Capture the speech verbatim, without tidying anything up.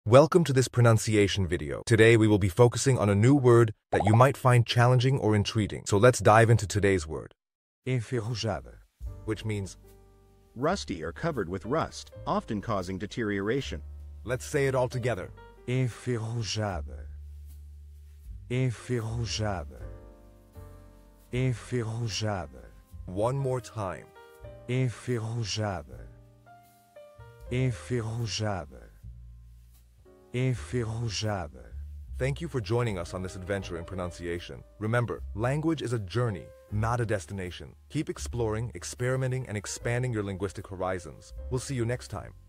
Welcome to this pronunciation video. Today we will be focusing on a new word that you might find challenging or intriguing. So let's dive into today's word. Enferrujada. Which means rusty or covered with rust, often causing deterioration. Let's say it all together. Enferrujada. Enferrujada. Enferrujada. One more time. Enferrujada. Enferrujada. Enferrujada. Thank you for joining us on this adventure in pronunciation. Remember, language is a journey, not a destination. Keep exploring, experimenting, and expanding your linguistic horizons. We'll see you next time.